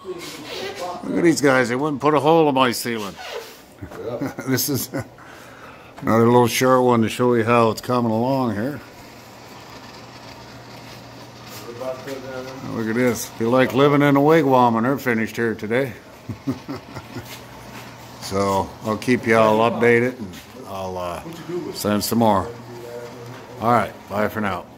Look at these guys. They wouldn't put a hole in my ceiling. This is another little short one to show you how it's coming along here. Look at this. Feel like living in a wigwam when they're finished here today. So I'll keep you all updated, and I'll send some more. All right, bye for now.